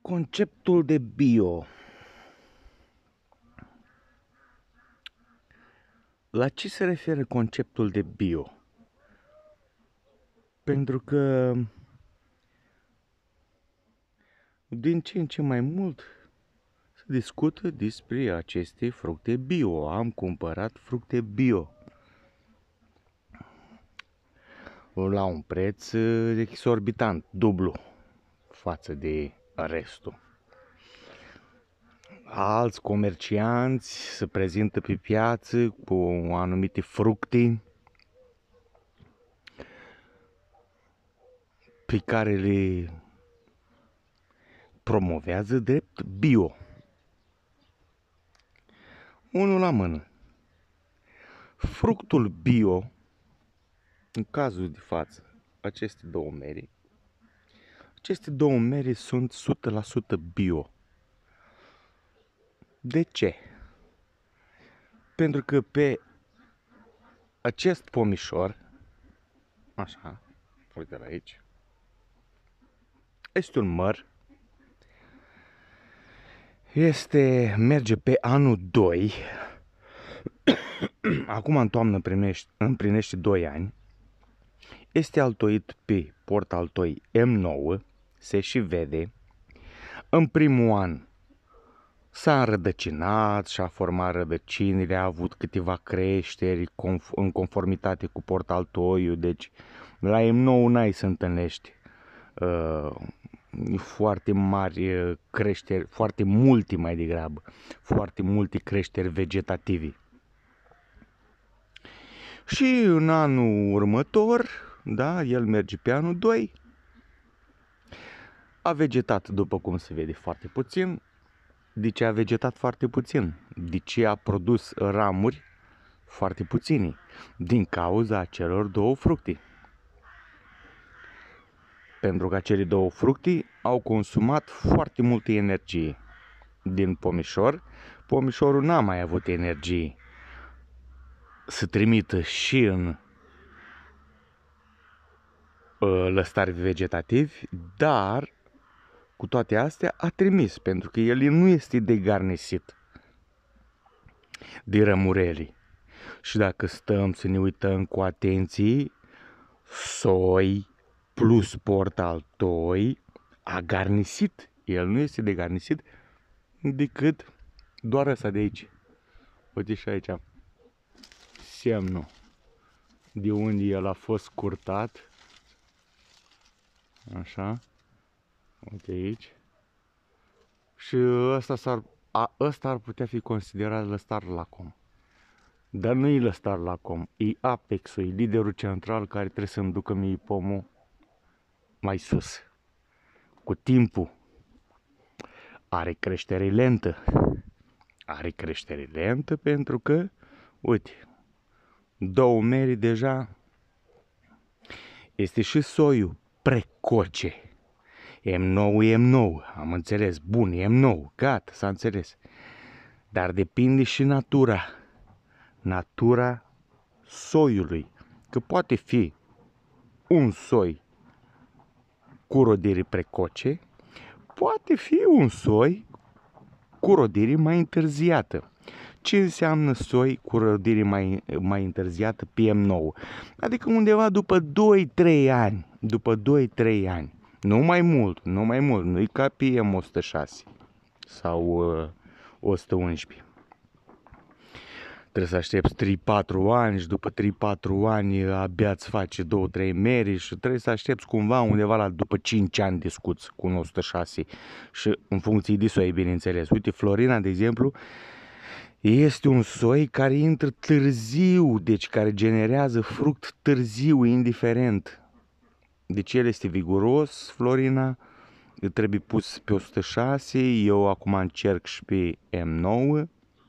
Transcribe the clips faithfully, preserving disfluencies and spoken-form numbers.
Conceptul de bio. La ce se referă conceptul de bio? Pentru că din ce în ce mai mult se discută despre aceste fructe bio. Am cumpărat fructe bio la un preț exorbitant, dublu față de restul. Alți comercianți se prezintă pe piață cu anumite fructe pe care le promovează drept bio. Unul la mână. Fructul bio, în cazul de față, aceste două meri, aceste două meri sunt o sută la sută bio. De ce? Pentru că pe acest pomișor, așa, uite la aici, este un măr, este, merge pe anul doi, acum în toamnă primește, împlinește doi ani, este altoit pe portaltoi M nouă, se și vede. În primul an s-a înrădăcinat și-a format rădăcinile, a avut câteva creșteri în conformitate cu portaltoiul, deci la M nouă n-ai să întâlnești uh, foarte mari creșteri, foarte multe mai degrabă, foarte multe creșteri vegetative. Și în anul următor, da, el merge pe anul doi, a vegetat, după cum se vede, foarte puțin. De ce a vegetat foarte puțin? De ce a produs ramuri foarte puține? Din cauza celor două fructe. Pentru că acele două fructe au consumat foarte multă energie din pomișor. Pomișorul n-a mai avut energie să trimită și în lăstari vegetativi, dar cu toate astea a trimis, pentru că el nu este degarnisit de rămureli. Și dacă stăm să ne uităm cu atenție, soi plus portaltoi a garnisit. El nu este degarnisit decât doar ăsta de aici. Uite și aici semnul de unde el a fost curtat. Așa. Uite aici. Și ăsta, s-ar, a, ăsta ar putea fi considerat lăstar lacom. Dar nu e lăstar lacom, e apexul, e liderul central care trebuie să-mi ducă mie pomul mai sus. Cu timpul are creștere lentă. Are creștere lentă pentru că, uite, două meri deja este și soiul precoce. M nouă, M nouă, am înțeles, bun, M nouă, gata, s-a înțeles. Dar depinde și natura, natura soiului, că poate fi un soi cu rodire precoce, poate fi un soi cu rodire mai întârziată. Ce înseamnă soi cu rodire mai, mai întârziată P M nouă? Adică undeva după doi trei ani, după doi trei ani. Nu mai mult, nu mai mult, nu-i ca P M o sută șase sau uh, o sută unsprezece. Trebuie să aștepți trei patru ani și după trei patru ani abia îți face două trei meri și trebuie să aștepți cumva undeva la după cinci ani de scuți cu un o sută șase și în funcție de soi, bineînțeles. Uite, Florina, de exemplu, este un soi care intră târziu, deci care generează fruct târziu, indiferent. Deci el este viguros, Florina, trebuie pus pe o sută șase, eu acum încerc și pe M nouă.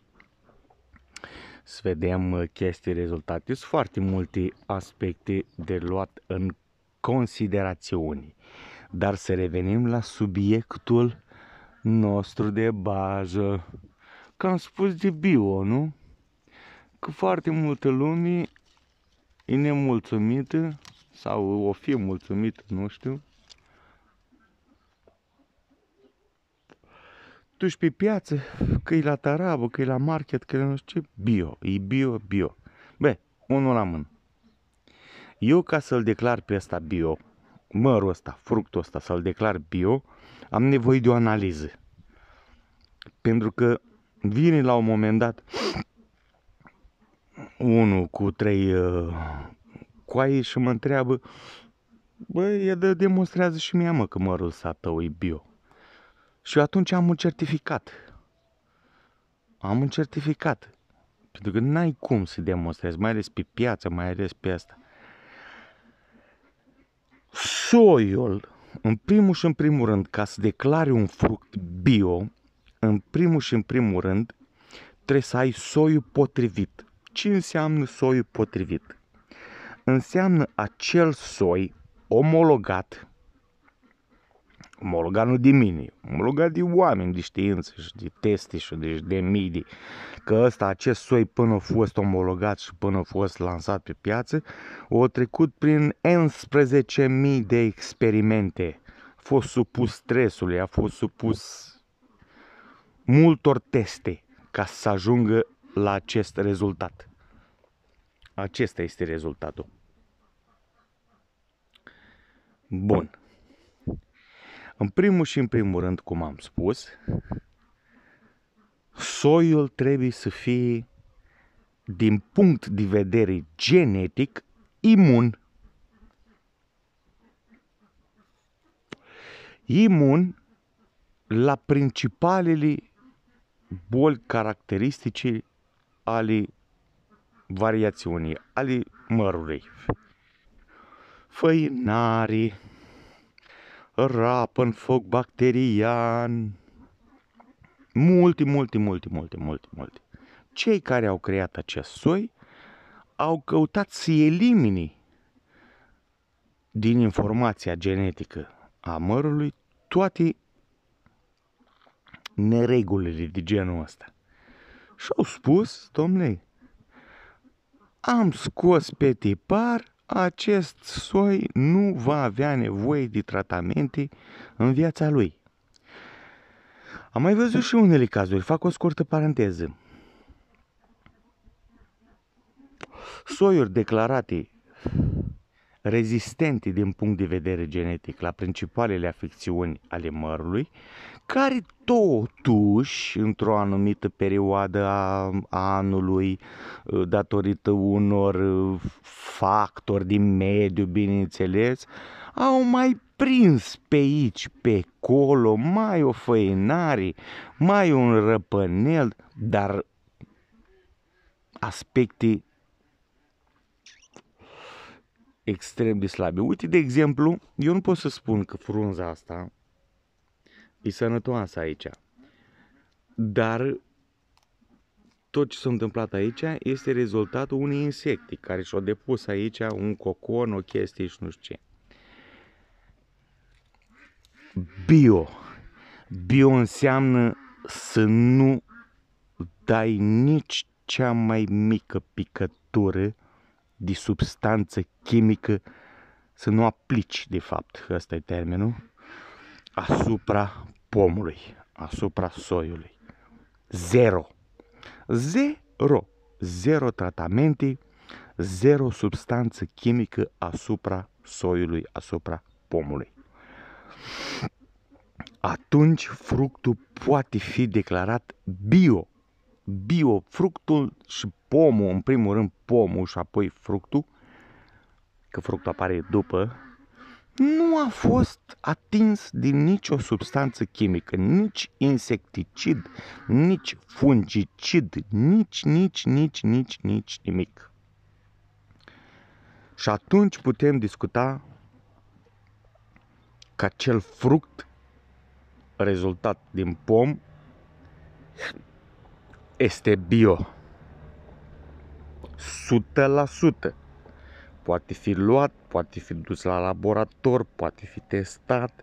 Să vedem chestii, rezultate. Sunt foarte multe aspecte de luat în considerațiune. Dar să revenim la subiectul nostru de bază. Că am spus de bio, nu? Că foarte multă lume e nemulțumită sau o fi mulțumită, nu știu, duci pe piață, că e la tarabă, că e la market, că e la nu știu ce, bio, e bio, bio. Bă, unul la mână. Eu ca să-l declar pe ăsta bio, mărul ăsta, fructul ăsta, să-l declar bio, am nevoie de o analiză. Pentru că vine la un moment dat unul cu trei uh, coaie și mă întreabă, bă, e de demonstrează și mie, mă, că mărul ăsta tău e bio. Și atunci am un certificat. Am un certificat. Pentru că n-ai cum să demonstrezi, mai ales pe piață, mai ales pe asta. Soiul, în primul și în primul rând, ca să declari un fruct bio, în primul și în primul rând, trebuie să ai soiul potrivit. Ce înseamnă soiul potrivit? Înseamnă acel soi omologat, omologat nu de mine, omologat de oameni de știință și de teste și de, de mii, că ăsta, acest soi până a fost omologat și până a fost lansat pe piață, a trecut prin unsprezece mii de experimente, a fost supus stresului, a fost supus multor teste ca să ajungă la acest rezultat. Acesta este rezultatul. Bun. În primul și în primul rând, cum am spus, soiul trebuie să fie, din punct de vedere genetic, imun. Imun la principalele boli caracteristice ale variațiunii, ale mărului. Făinarii, rapă în foc bacterian, multe, multe, multe, multe, multe, multe. Cei care au creat acest soi au căutat să elimine din informația genetică a mărului toate neregulile de genul ăsta. Și au spus, domnule, am scos pe tipar, acest soi nu va avea nevoie de tratamente în viața lui. Am mai văzut și unele cazuri, fac o scurtă paranteză. Soiuri declarate rezistente din punct de vedere genetic la principalele afecțiuni ale mărului, care totuși, într-o anumită perioadă a anului, datorită unor factori din mediu, bineînțeles, au mai prins pe aici, pe acolo, mai o făinare, mai un răpănel, dar aspecte extrem de slabe. Uite, de exemplu, eu nu pot să spun că frunza asta e sănătoasă aici, dar tot ce s-a întâmplat aici este rezultatul unei insecte care și-au depus aici un cocon, o chestie și nu știu ce. Bio. Bio înseamnă să nu dai nici cea mai mică picătură de substanță chimică, să nu aplici, de fapt, ăsta e termenul, asupra pomului, asupra soiului. Zero. Zero. Zero tratamente, zero substanță chimică asupra soiului, asupra pomului. Atunci fructul poate fi declarat bio. Bio, fructul și pomul, în primul rând pomul și apoi fructul, că fructul apare după, nu a fost atins de nicio substanță chimică, nici insecticid, nici fungicid, nici, nici, nici, nici, nici nimic. Și atunci putem discuta că acel fruct rezultat din pom este bio. o sută la sută. Poate fi luat, poate fi dus la laborator, poate fi testat.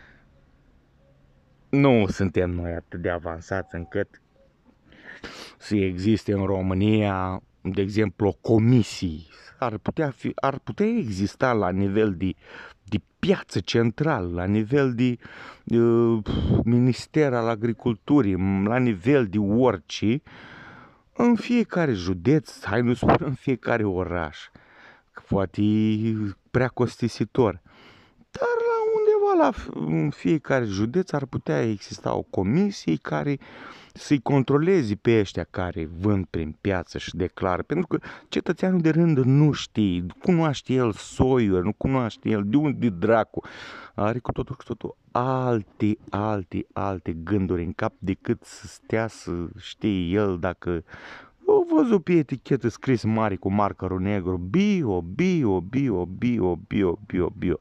Nu suntem noi atât de avansați încât să existe în România de exemplu, comisii, ar putea, fi, ar putea exista la nivel de, de piață central, la nivel de uh, Minister al Agriculturii, la nivel de orice, în fiecare județ, hai nu spun în fiecare oraș, că poate e prea costisitor, dar la undeva la în fiecare județ ar putea exista o comisie care să-i controleze pe ăștia care vând prin piață și declară, pentru că cetățeanul de rând nu știe, nu cunoaște el soiuri, nu cunoaște el de unde dracu, are cu totul cu totul alte, alte, alte gânduri în cap decât să stea să știe el dacă o văzut pe etichetă scris mare cu markerul negru bio, bio, bio, bio, bio, bio, bio.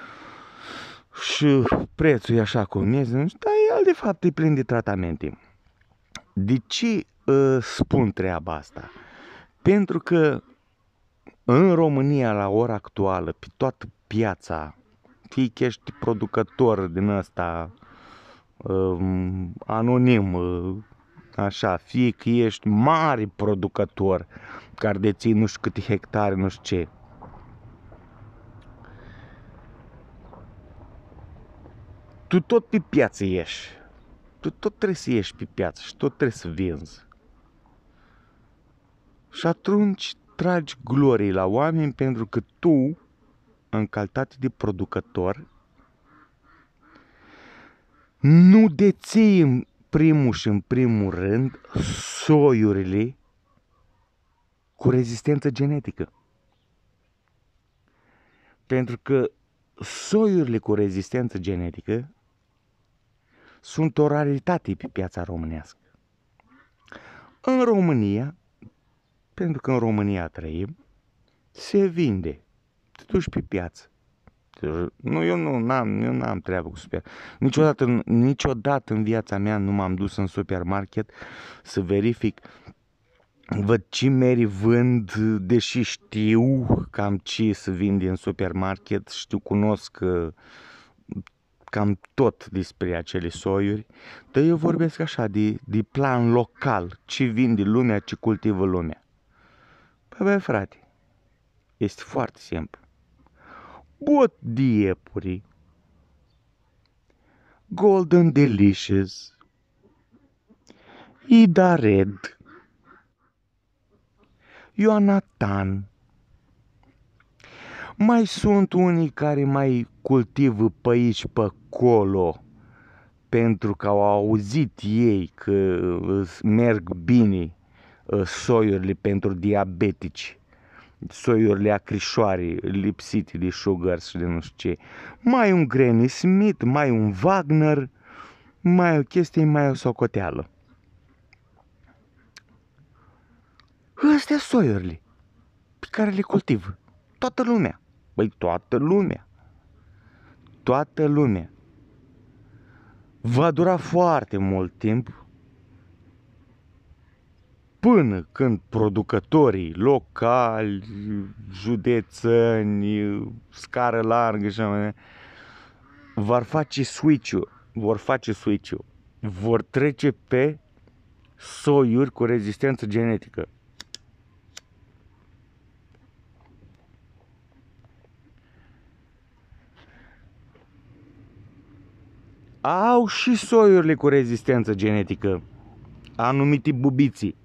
Și prețul e așa cum este, dar el de fapt e plin de tratamente. De ce uh, spun treaba asta? Pentru că în România la ora actuală, pe toată piața, fie că ești producător din ăsta uh, anonim, uh, așa, fie că ești mare producător care deții nu știu câte hectare, nu știu ce, tu tot pe piață ieși. Tu tot trebuie să ieși pe piață și tot trebuie să vinzi. Și atunci tragi glorii la oameni pentru că tu, în calitate de producător, nu deții în primul și în primul rând soiurile cu rezistență genetică. Pentru că soiurile cu rezistență genetică sunt o raritate pe piața românească. În România, pentru că în România trăim, se vinde. Te duci pe piață. Nu, eu nu am eu n-am treabă cu super. Niciodată, niciodată în viața mea nu m-am dus în supermarket să verific, văd ce meri vând, deși știu cam ce să vinde în supermarket, știu, cunosc cam tot despre acele soiuri, dar eu vorbesc așa, de, de plan local, ce vinde lumea, ce cultivă lumea. Păi băi, frate, este foarte simplu. Bot de iepuri, Golden Delicious, Ida Red, Ionatan. Mai sunt unii care mai cultivă pe aici, pe acolo, pentru că au auzit ei că merg bine soiurile pentru diabetici, soiurile acrișoare lipsite de sugars și de nu știu ce. Mai un Granny Smith, mai un Wagner, mai o chestie, mai o socoteală. Astea soiurile pe care le cultivă toată lumea. Băi, toată lumea. Toată lumea. Va dura foarte mult timp până când producătorii locali, județeni, scară largă și așa, vor face switch-ul, vor face switch-ul, vor trece pe soiuri cu rezistență genetică. Au și soiurile cu rezistență genetică, anumite bubiții.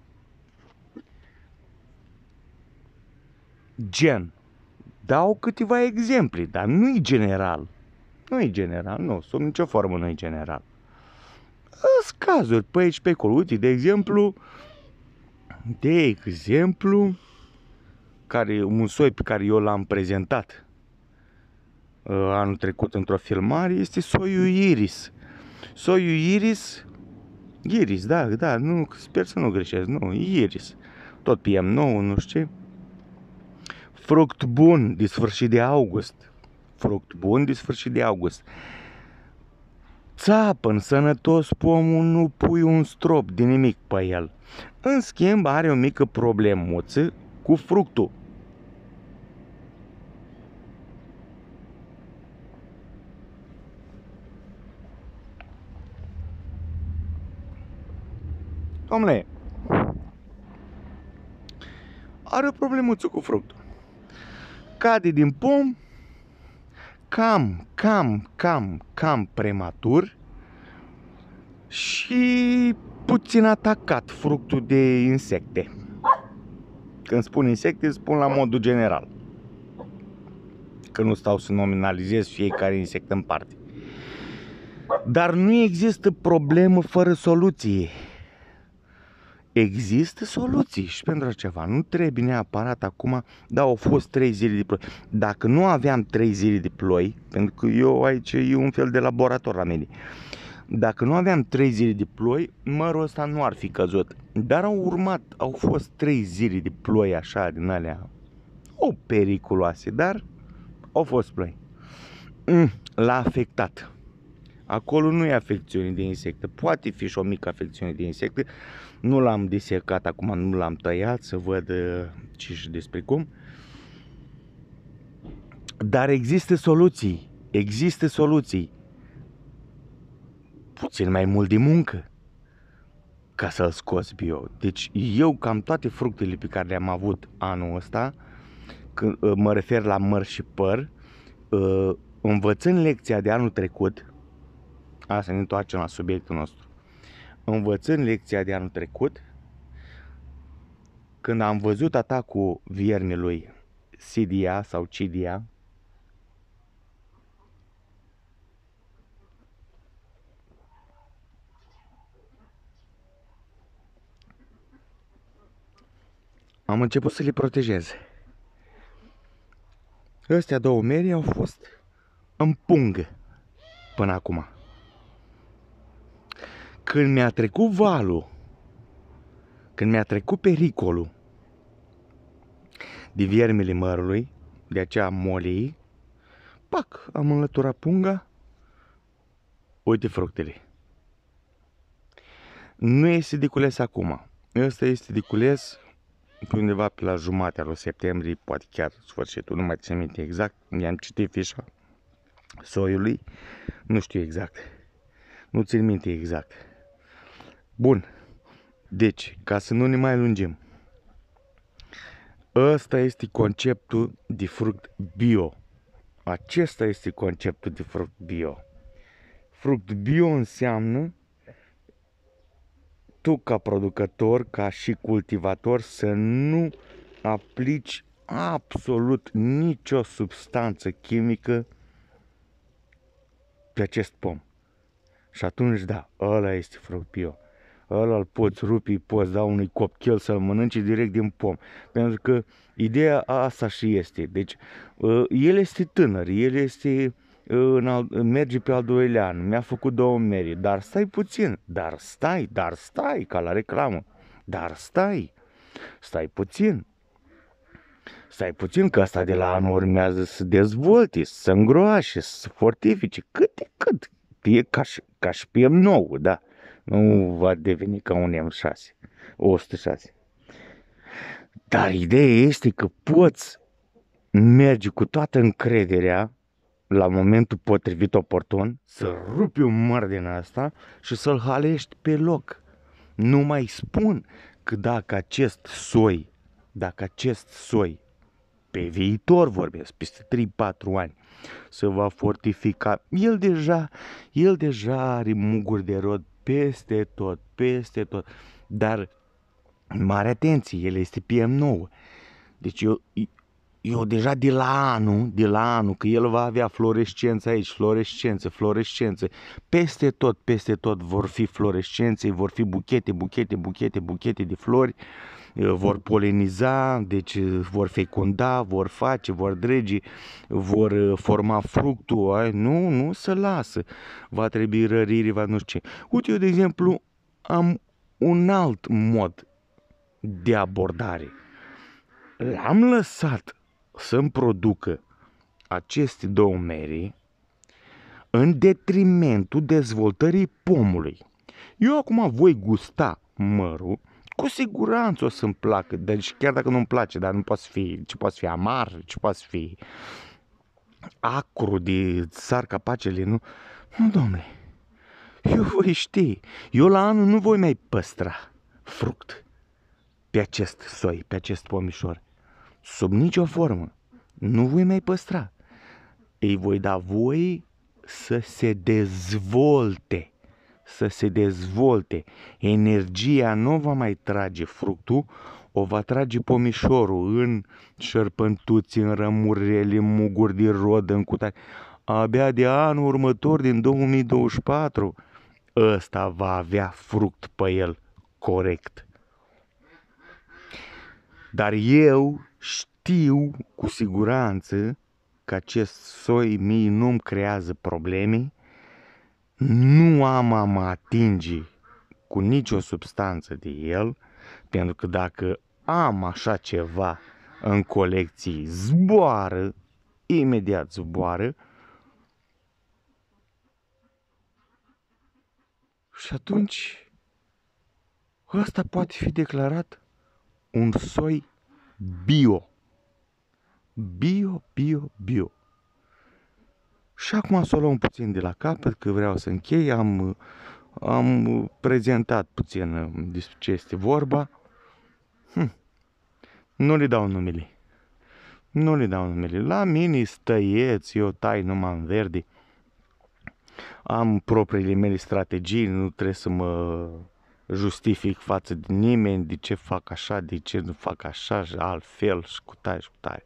Gen, dau câteva exemple, dar nu-i general. Nu-i general, nu, sub nicio formă nu-i general. Sunt cazuri pe aici, pe acolo. Uite, de exemplu, de exemplu, care, un soi pe care eu l-am prezentat uh, anul trecut într-o filmare, este soiul Iris. Soiul Iris, Iris, da, da, nu, sper să nu greșesc, nu, Iris. Tot P M nouă, nu știu ce. Fruct bun de sfârșit de august. Fruct bun de sfârșit de august. Țapăn sănătos pomul, nu pui un strop de nimic pe el. În schimb, are o mică problemuță cu fructul. Dom'le, are o problemuță cu fructul. Cade din pom, cam, cam, cam, cam prematur și puțin atacat fructul de insecte. Când spun insecte, spun la modul general. Că nu stau să nominalizez fiecare insect în parte. Dar nu există problemă fără soluție. Există soluții și pentru ceva. Nu trebuie neapărat acum, da, au fost trei zile de ploi. Dacă nu aveam trei zile de ploi, pentru că eu aici e un fel de laborator la mine. Dacă nu aveam trei zile de ploi, mărul ăsta nu ar fi căzut. Dar au urmat, au fost trei zile de ploi așa din alea, o periculoase, dar au fost ploi. Mm, l-a afectat. Acolo nu e afecțiune de insecte. Poate fi și o mică afecțiune de insecte. Nu l-am disecat acum, nu l-am tăiat să văd ce și despre cum. Dar există soluții. Există soluții. Puțin mai mult de muncă ca să-l scoți bio. Deci eu cam toate fructele pe care le-am avut anul ăsta, când mă refer la măr și păr, învățând lecția de anul trecut, asta ne întoarcem la subiectul nostru, învățând lecția de anul trecut, când am văzut atacul viermelui Cydia sau Cydia, am început să le protejez. Astea două meri au fost în pungă până acum. Când mi-a trecut valul, când mi-a trecut pericolul de viermele mărului, de acea molii, pac, am înlăturat punga, uite fructele. Nu este de cules acum. Ăsta este de cules pe undeva pe la jumatea lui septembrie, poate chiar sfârșitul, nu mai țin minte exact, i-am citit fișa soiului, nu știu exact, nu țin minte exact. Bun, deci, ca să nu ne mai lungim, ăsta este conceptul de fruct bio. Acesta este conceptul de fruct bio. Fruct bio înseamnă tu ca producător, ca și cultivator, să nu aplici absolut nicio substanță chimică pe acest pom. Și atunci, da, ăla este fruct bio. Ăla îl poți rupi, poți da unui copchel să-l mănânci direct din pom. Pentru că ideea asta și este. Deci, el este tânăr, el este, în al, merge pe al doilea an, mi-a făcut două meri, dar stai puțin, dar stai, dar stai, ca la reclamă, dar stai, stai puțin. Stai puțin că asta de la anul urmează să dezvolte, să îngroașe, să fortifice, cât de cât. E ca și, ca și pe M nouă, da. Nu va deveni ca un M șase, o sută șase. Dar ideea este că poți merge cu toată încrederea la momentul potrivit oportun, să rupi un măr din asta și să-l halești pe loc. Nu mai spun că dacă acest soi, dacă acest soi, pe viitor vorbesc, peste trei patru ani, se va fortifica, el deja, el deja are muguri de rod peste tot, peste tot, dar mare atenție, el este P M nouă. Deci eu, eu deja de la anul, de la anul, că el va avea fluorescență aici, fluorescență, fluorescență, peste tot, peste tot vor fi fluorescențe, vor fi buchete, buchete, buchete, buchete de flori, vor poleniza, deci vor fecunda, vor face, vor drege, vor forma fructul, ai? Nu, nu se lasă, va trebui rărire, va nu știu ce. Uite, eu de exemplu am un alt mod de abordare. L-am lăsat să-mi producă aceste două meri în detrimentul dezvoltării pomului. Eu acum voi gusta mărul, cu siguranță o să-mi placă, deci chiar dacă nu-mi place, dar nu poate fi, ce poate fi amar, ce poate fi acru de sar capacele, nu? Nu, domnule, eu voi ști, eu la anul nu voi mai păstra fruct pe acest soi, pe acest pomișor. Sub nicio formă. Nu voi mai păstra. Îi voi da voie să se dezvolte. Să se dezvolte. Energia nu va mai trage fructul, o va trage pomișorul în șerpântuți, în rămurele, în muguri de rod, în cutare. Abia de anul următor, din două mii douăzeci și patru, ăsta va avea fruct pe el corect. Dar eu știu cu siguranță că acest soi mie nu-mi creează probleme, nu am a mă atinge cu nicio substanță de el, pentru că dacă am așa ceva în colecții, zboară, imediat zboară. Și atunci ăsta poate fi declarat un soi bio. Bio, bio, bio. Și acum să o luăm puțin de la capăt, că vreau să închei. Am, am prezentat puțin despre ce este vorba. Hm. Nu le dau numele. Nu le dau numele. La mine stăieți, eu tai numai în verde. Am propriile mele strategii, nu trebuie să mă justific față de nimeni, de ce fac așa, de ce nu fac așa, și altfel, și cu tare, și cu tare.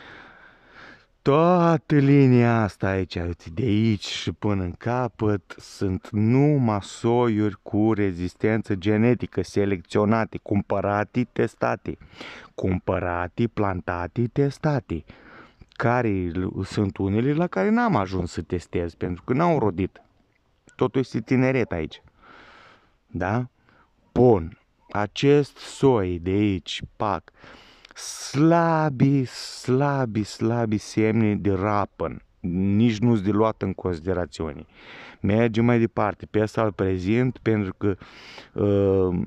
Toată linia asta aici, de aici și până în capăt, sunt numai soiuri cu rezistență genetică, selecționate, cumpărate, testate. Cumpărate, plantate, testate. Care sunt unele la care n-am ajuns să testez, pentru că n-au rodit. Totul este tineret aici. Da? Bun. Acest soi de aici, pac, slabi, slabi, slabi semne de rapăn. Nici nu-s de luat în considerațiune. Mergem mai departe. Pe asta îl prezint pentru că uh,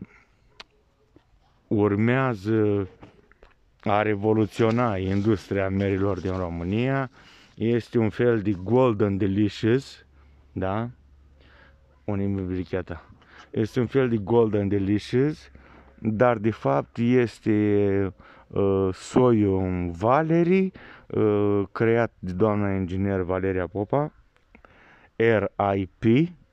urmează a revoluționa industria mierilor din România. Este un fel de Golden Delicious, da? Unde-i bricheta? Este un fel de Golden Delicious, dar de fapt este uh, soiul Valerii, uh, creat de doamna inginer Valeria Popa, R I P,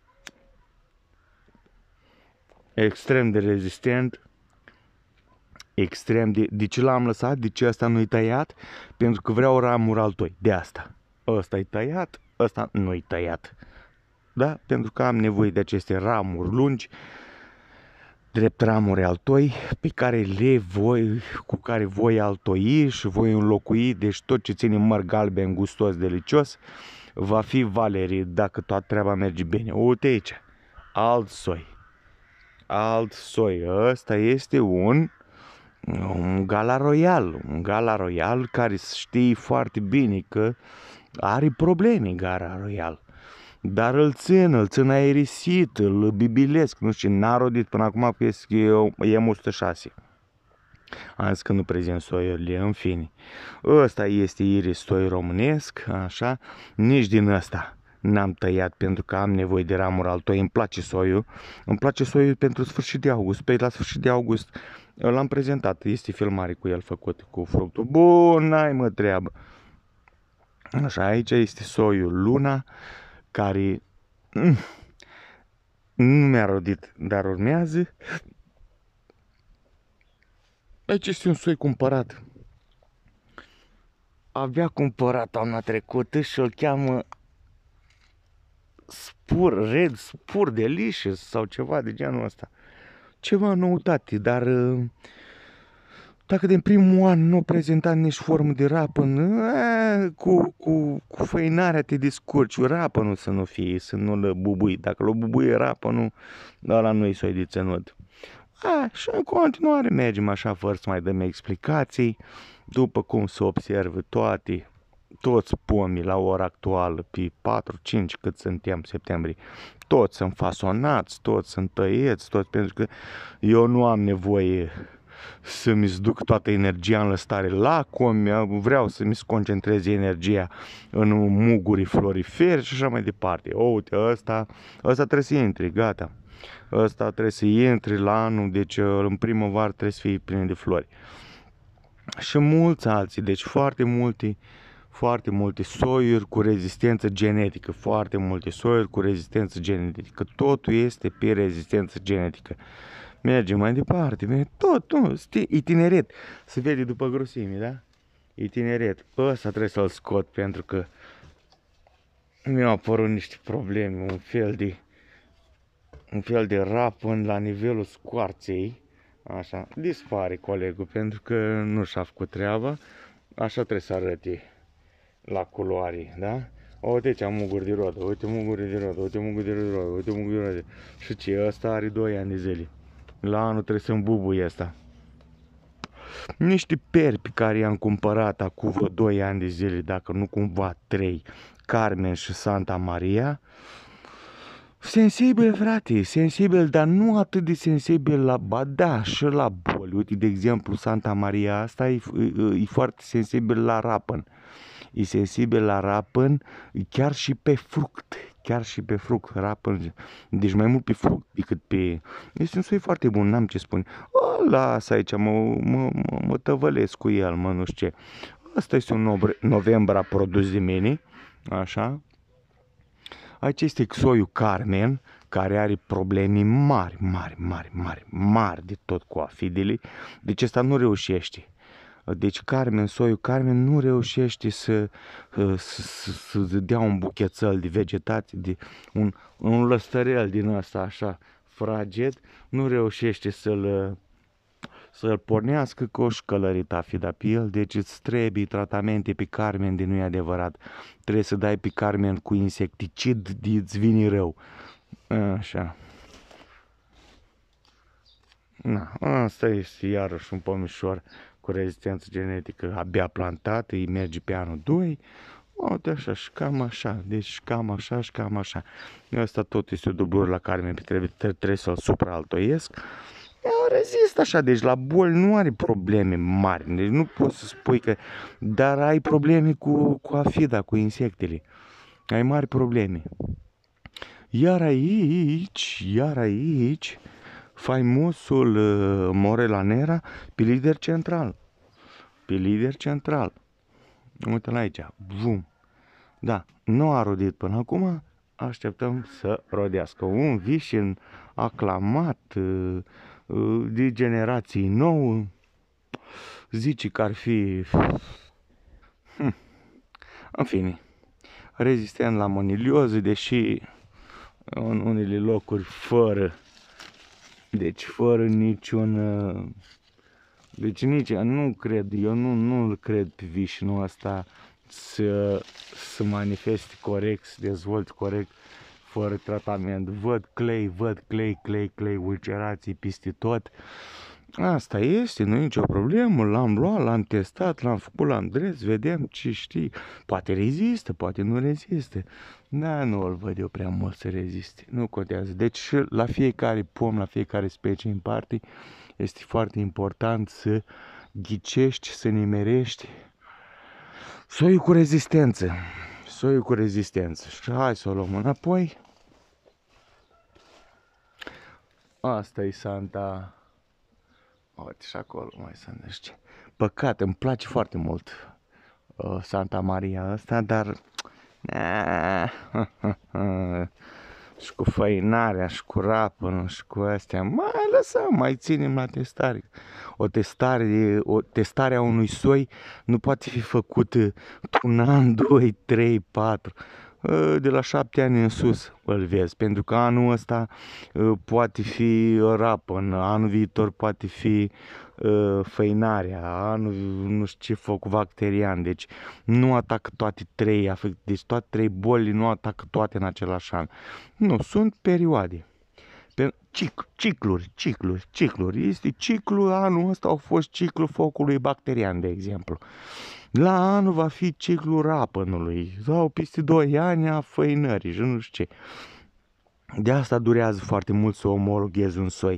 extrem de rezistent, extrem de... De ce l-am lăsat? De ce ăsta nu-i tăiat? Pentru că vreau ramuri altoi. De asta. Ăsta-i tăiat, ăsta nu-i tăiat. Da? Pentru că am nevoie de aceste ramuri lungi, drept ramuri altoi, pe care le voi, cu care voi altoi și voi înlocui, deci tot ce ține măr galben, gustos, delicios, va fi Valerii, dacă toată treaba merge bine. Uite aici, alt soi. Alt soi. Ăsta este un... un Gala Royal, un Gala Royal care știi foarte bine că are probleme Gala Royal. Dar îl țin, îl țin aerisit, îl bibilesc, nu știu, n-a rodit până acum că e M o sută șase. Am zis că nu prezint soiurile, în fine. Ăsta este iris soi românesc, așa, nici din ăsta n-am tăiat pentru că am nevoie de ramuri altoi, îmi place soiul. Îmi place soiul pentru sfârșit de august, pe la sfârșit de august l-am prezentat, este filmare cu el făcut cu fructul. Bun, n-ai mă treabă. Așa, aici este soiul Luna, care mm, nu mi-a rodit, dar urmează. Aici este un soi cumpărat. Avea cumpărat toamna trecută și îl cheamă Spur, Red Spur Delicious sau ceva de genul ăsta. Ceva noutate, dar dacă din primul an nu prezenta nici formă de rapăn, cu, cu, cu făinarea te descurci, rapănul să nu fie, să nu-l bubui. Dacă l-o bubui rapănul, ăla nu-i soi de ținut. A, și în continuare mergem așa, fără să mai dăm explicații, după cum se observă toate, toți pomii la ora actuală, pe patru cinci cât suntem, septembrie, toți sunt fasonați, toți sunt tăieți, toți, pentru că eu nu am nevoie să-mi duc toată energia în lăstare lacomi, vreau să-mi concentrez energia în muguri floriferi și așa mai departe. O, uite, ăsta, ăsta trebuie să intre, gata. Ăsta trebuie să intre la anul, deci în primăvară trebuie să fie plin de flori. și mulți alții, deci foarte multe, foarte multe soiuri cu rezistență genetică, foarte multe soiuri cu rezistență genetică, totul este pe rezistență genetică. Mergem mai departe, merge tot, nu, e tineret, se vede după grosime, da? E tineret, ăsta trebuie să-l scot pentru că mi-au apărut niște probleme, un fel de, un fel de rapăn la nivelul scoarței. Așa, dispare colegul pentru că nu și-a făcut treaba. Așa trebuie să arăte la culoare, da? O, uite aici am muguri de rodă, uite muguri de rodă, uite muguri de rodă, uite muguri de rodă. Și ce, ăsta are doi ani de zile. La anul trebuie să îmbubuie asta. Niște peri pe care i-am cumpărat acum vreo doi ani de zile, dacă nu cumva trei, Carmen și Santa Maria. Sensibil, frate, sensibil, dar nu atât de sensibil la, ba da, și la boli. Uite, de exemplu, Santa Maria asta e, e, e foarte sensibil la rapăn. E sensibil la rapăn, chiar și pe fruct, chiar și pe fruct, rapăn, deci mai mult pe fruct decât pe... Este un soi foarte bun, n-am ce spune. O, lasă aici, mă, mă, mă, mă tăvălesc cu el, mă, nu știu ce. Asta este un novembra produs de mine, așa. Aici este soiul Carmen, care are probleme mari, mari, mari, mari, mari de tot cu afidele. Deci ăsta nu reușește. Deci Carmen, soiul Carmen nu reușește să, să, să, să dea un buchețel de vegetație, de un, un lăstărel din ăsta așa fraged, nu reușește să-l să-l pornească cu o șcălărită afida pe el, deci îți trebuie tratamente pe Carmen de nu e adevărat. Trebuie să dai pe Carmen cu insecticid de îți vine rău. Așa. Na, asta este iarăși un pomișor cu rezistență genetică abia plantat, îi merge pe anul doi. Uite așa, și cam așa, deci cam așa și cam așa. Asta tot este o dublură la Carmen, trebuie, trebuie să-l supraaltoiesc. Eu rezist așa, deci la boli nu are probleme mari, deci nu poți să spui că, dar ai probleme cu, cu afida, cu insectele, ai mari probleme. Iar aici, iar aici, faimosul uh, Morela Nera pe lider central, pe lider central, uite-l aici, bum, da, nu a rodit până acum, așteptăm să rodească, un vișin aclamat, uh, de generații nouă, zice că ar fi, hm, în fine, rezistent la monilioză, deși în unele locuri fără, deci fără niciun, deci nici, nu cred, eu nu, nu cred pe vișinul ăsta să, să manifeste corect, să dezvolte corect, fără tratament. Văd clei, văd clei, clei, clei, ulcerații peste tot. Asta este, nu e nicio problemă, l-am luat, l-am testat, l-am făcut, l-am dres, vedem ce știi. Poate rezistă, poate nu rezistă. Da, nu îl văd eu prea mult să reziste, nu contează. Deci la fiecare pom, la fiecare specie în parte, este foarte important să ghicești, să nimerești soiul cu rezistență. Soiul cu rezistență. Și hai să o luăm înapoi. Asta e Santa... Uite și acolo mai sunt niște. Păcat, îmi place foarte mult uh, Santa Maria asta, dar... și cu făinarea, și cu rapănul, și cu astea. Mai lăsăm, mai ținem la testare. O testare, o testare a unui soi nu poate fi făcută un an, doi, trei, patru. De la șapte ani în sus îl vezi, pentru că anul ăsta poate fi rapăn, anul viitor poate fi făinarea, anul nu știu ce foc bacterian, deci nu atacă toate trei, deci toate trei boli nu atacă toate în același an. Nu, sunt perioade. Cic, cicluri, cicluri, cicluri. Este ciclu, anul ăsta a fost ciclul focului bacterian, de exemplu. La anul va fi ciclul rapănului sau peste doi ani a făinării și nu știu ce. De asta durează foarte mult să omologhezi un soi.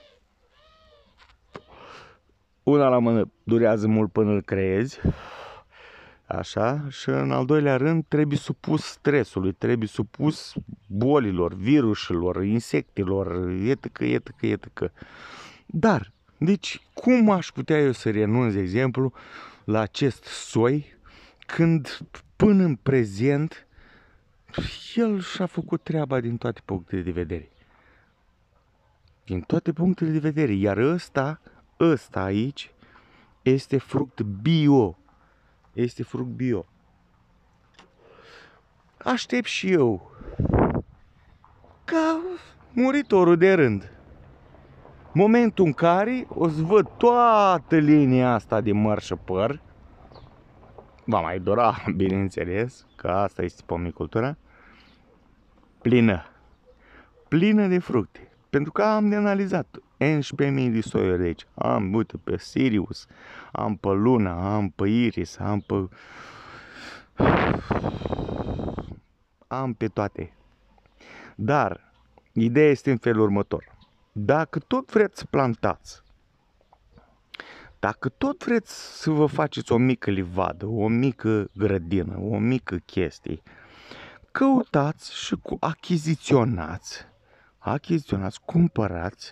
Una la mână durează mult până îl creezi, așa, și în al doilea rând trebuie supus stresului, trebuie supus bolilor, virusilor, insectelor, etc, etc, etc. Dar Deci, cum aș putea eu să renunț, de exemplu, la acest soi, când până în prezent el și-a făcut treaba din toate punctele de vedere. Din toate punctele de vedere. Iar ăsta, ăsta aici, este fruct bio. Este fruct bio. Aștept și eu, ca muritorul de rând, momentul în care o să văd toată linia asta de măr și păr. Va mai dura, bineînțeles, că asta este pomicultura, plină, plină de fructe. Pentru că am de analizat unsprezece mii de soiuri de aici. Am, uite, pe Sirius, am pe Luna, am pe Iris, am pe... am pe toate. Dar ideea este în felul următor. Dacă tot vreți să plantați, dacă tot vreți să vă faceți o mică livadă, o mică grădină, o mică chestie, căutați și cu achiziționați, achiziționați, cumpărați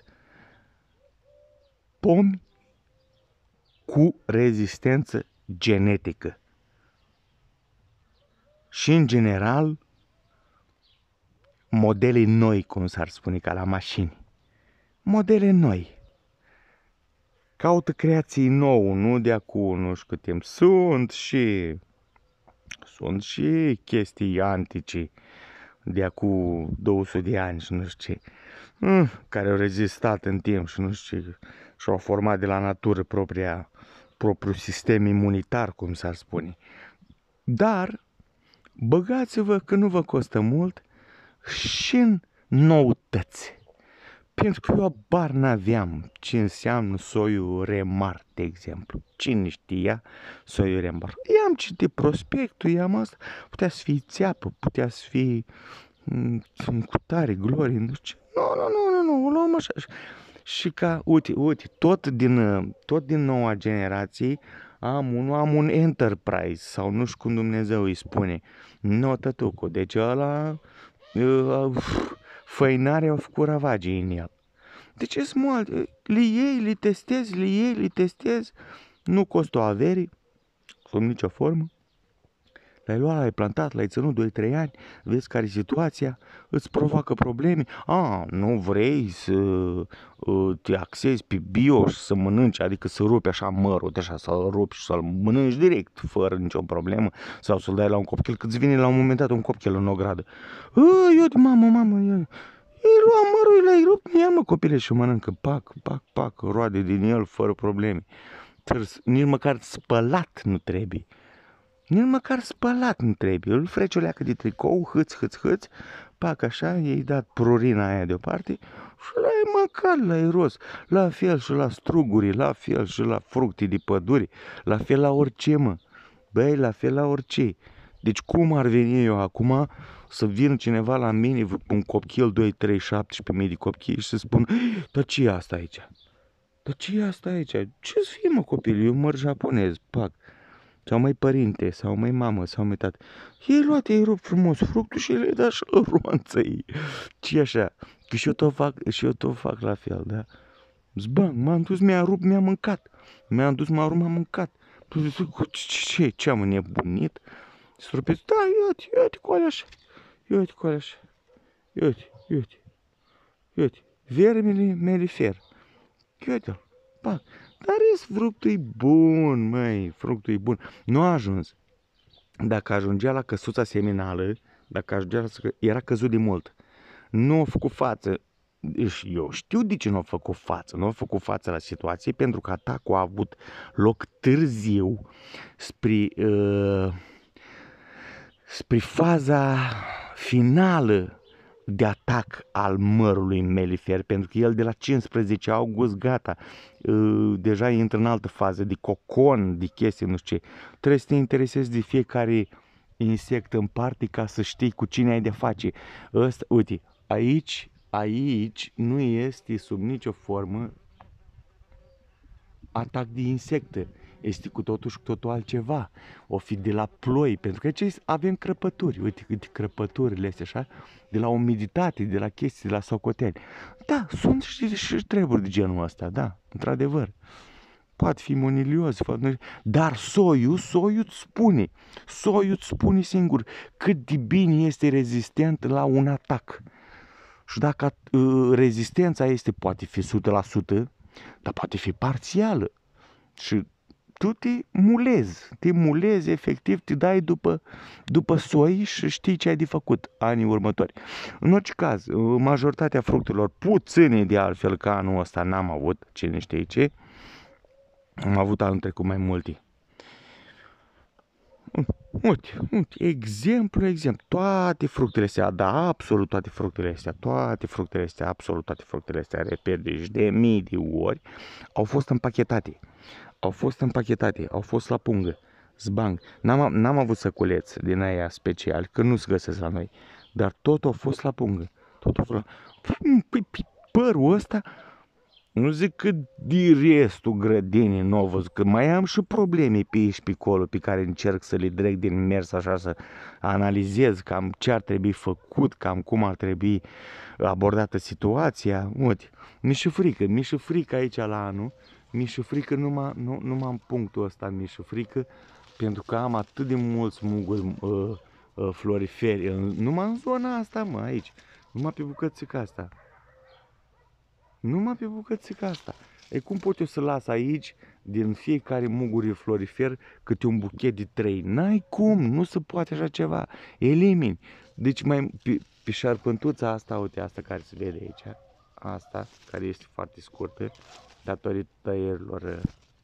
pomi cu rezistență genetică. Și în general, modele noi, cum s-ar spune, ca la mașini. Modele noi. Caută creații nouă, nu de acum, nu știu cât timp. Sunt și, sunt și chestii antice de acum două sute de ani și nu știu ce, care au rezistat în timp și nu știu ce, și au format de la natură propria, propriul sistem imunitar, cum s-ar spune. Dar băgați-vă, că nu vă costă mult, și în noutăți. Pentru că eu abar n-aveam ce înseamnă soiul remar, de exemplu. Cine știa soiul remar? I-am citit prospectul, i-am asta. Putea să fie țeapă, putea să fie cu tare, glorie, nu știu ce. Nu, nu, nu, nu, nu, o luăm așa. Și ca, uite, uite, tot din, tot din noua generație am un, am un Enterprise, sau nu știu cum Dumnezeu îi spune, notătucul. Deci ăla... Uh, făinare au făcut ravagii în el. Deci sunt multe. Le iei, le testezi, le iei, le testezi. Nu costă o averie, sub nicio formă. L-ai luat, l-ai plantat, l-ai ținut doi trei ani, vezi care e situația, îți provoacă probleme. A, nu vrei să uh, te axezi pe bio și să mănânci, adică să rupi așa mărul, așa, să-l rupi și să-l mănânci direct, fără nicio problemă, sau să-l dai la un copchel, că îți vine la un moment dat un copchel în ogradă. Eu, mamă, mamă, eu... Îi lua mărul, l-ai rupt, ia mă copile și mănâncă, pac, pac, pac, roade din el fără probleme. Nici măcar spălat nu trebuie. Nici măcar spălat nu trebuie. Îl freci o leacă de tricou, hâț, hâț, hâț, pac așa, i-ai dat prurina aia deoparte și l-ai măcat, l-ai ros. La fel și la struguri, la fel și la fructe de pădure, la fel la orice, mă. Băi, la fel la orice. Deci cum ar veni eu acum să vin cineva la mine, un copchil doi, trei, șaptesprezece mii de copchii și să spun, dar ce e asta aici? Dar ce e asta aici? Ce-ți fie, mă, copil? Eu măr japonez, pac. Sau mai părinte, sau mai mamă, sau mai tată. Ei luat, ei rup frumos fructul și le-ai dat și la roanță-i. Ce așa? Că și eu tot fac, și eu tot fac la fel, da? Zbang, m-am dus, mi-a rupt, mi-a mâncat. Mi-am dus, m-a rupt, m-a mâncat. Ce, ce am înnebunit? Strupeț, da, uite, uite, cu alea așa. Uite, cu alea așa. Uite, uite. Uite, vermele melifer. Uite-l, pac. Dar e fructul e bun, măi, fructul e bun. Nu a ajuns. Dacă ajungea la căsuța seminală, dacă ajungea la... era căzut de mult. Nu a făcut față. Eu știu de ce nu a făcut față. Nu a făcut față la situație, pentru că atacul a avut loc târziu spre, uh, spre faza finală de atac al mărului melifer, pentru că el de la cincisprezece august, gata, deja intră în altă fază de cocon, de chestii, nu știu ce. Trebuie să te interesezi de fiecare insect în parte ca să știi cu cine ai de face. Ăsta, uite, aici, aici nu este sub nicio formă atac de insectă. este cu totul și cu totul altceva. O fi de la ploi, pentru că aici avem crăpături, uite câte crăpăturile astea așa, de la umiditate, de la chestii, de la socoteli. Da, sunt și, și treburi de genul ăsta, da, într-adevăr. Poate fi monilios, dar soiul, soiul îți spune, soiul îți spune singur cât de bine este rezistent la un atac. Și dacă uh, rezistența este, poate fi o sută la sută, dar poate fi parțială. Și tu te mulezi, te mulezi efectiv, te dai după, după soi și știi ce ai de făcut anii următori. În orice caz, majoritatea fructelor, puține de altfel ca anul ăsta n-am avut, cine știe ce, am avut anul trecut mai multe. Uite, uite, exemplu, exemplu, toate fructele astea, da, absolut toate fructele astea, toate fructele astea, absolut toate fructele astea, repet, deci de mii de ori, au fost împachetate, au fost împachetate, au fost la pungă, zbang, n-am avut săculeț din aia special, că nu se găsesc la noi, dar tot a fost la pungă, tot a fost la... Păi, părul ăsta... Nu zic că de restul grădinii nu au văzut, că mai am și probleme pe aici pe acolo pe care încerc să le dreg din mers așa, să analizez cam ce ar trebui făcut, cam cum ar trebui abordată situația. Uite, mi-e și frică, mi-e și frică aici la anul, mi-e și frică numai, nu, numai în punctul ăsta, mi-e și frică pentru că am atât de mulți muguri uh, uh, floriferi, numai în zona asta, mă, aici, numai pe bucățica asta. Numai pe bucățica asta. E cum pot eu să las aici, din fiecare muguri florifer, câte un buchet de trei? N-ai cum, nu se poate așa ceva. Elimini. Deci mai pe, pe șarpântuța asta, uite, asta care se vede aici, asta, care este foarte scurtă, datorită tăierilor uh,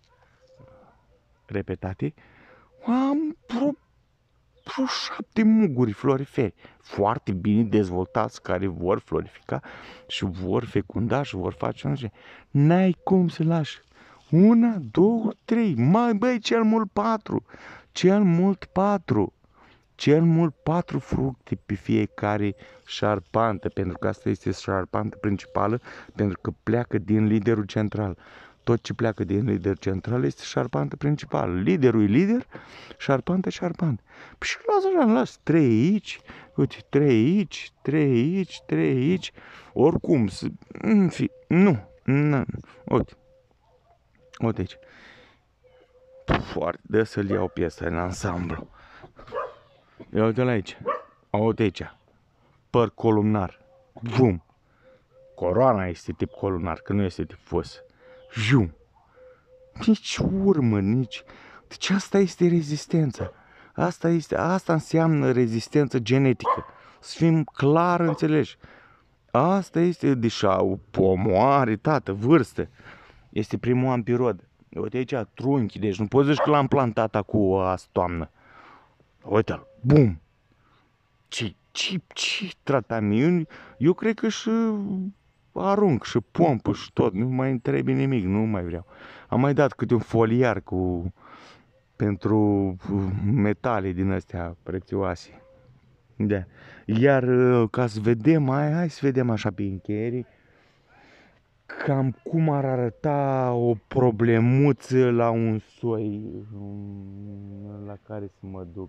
repetate, am vreo vreo șapte muguri floriferi foarte bine dezvoltați care vor florifica și vor fecunda și vor face un gen. N-ai cum să lași. Una, două, trei, mai băi, cel mult patru. Cel mult patru. Cel mult patru fructe pe fiecare șarpantă, pentru că asta este șarpantă principală, pentru că pleacă din liderul central. Tot ce pleacă din lider central este șarpantă principală. Liderul e lider, șarpantă e șarpantă. Păi și lasă așa, las trei aici, uite, trei aici, trei aici, trei aici. Oricum, să, în fi, nu, nu, uite, uite aici. Foarte, dă să-l iau piesa în ansamblu. Ia uite la aici, uite aici, păr columnar, bum. Coroana este tip columnar, că nu este tip fos. Jum. Nici urmă, nici... Deci asta este rezistența. Asta, este, asta înseamnă rezistență genetică. Să fim clar înțelegi. Asta este, deși pomoare, tată, vârstă. Este primul an pe rod. Uite aici, trunchi, deci nu poți zici că l-am plantat acum azi toamnă. Uite-l, bum! Ce, ce, ce tratament? Eu cred că și... arunc și pompă și tot, nu mai îmi trebuie nimic, nu mai vreau. Am mai dat câte un foliar cu pentru metale din astea prețioase. Da. Iar ca să vedem, hai, hai să vedem așa pe încheiere cam cum ar arăta o problemuță la un soi la care să mă duc.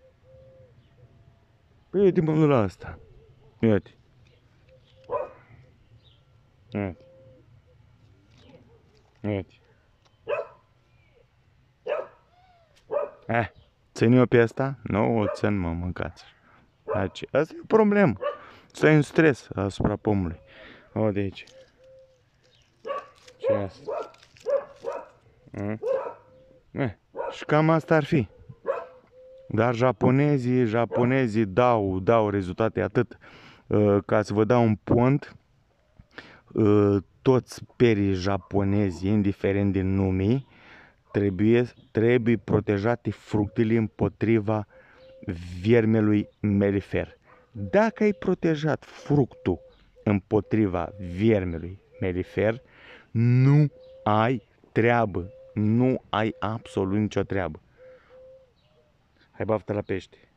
Păi uite mă la asta. Uite. Uite. Uite. Eh, țin eu pe asta? Nu o țin, mă, mâncați. Asta e o problemă. Stai în stres asupra pomului. O, de aici. Ce e asta? Eh, și cam asta ar fi. Dar japonezii, japonezii dau, dau rezultate atât. Ca să vă dau un pont, toți perii japonezi, indiferent din nume, trebuie, trebuie protejate fructele împotriva viermelui melifer. Dacă ai protejat fructul împotriva viermelui melifer, nu ai treabă, nu ai absolut nicio treabă. Hai baftă la pește.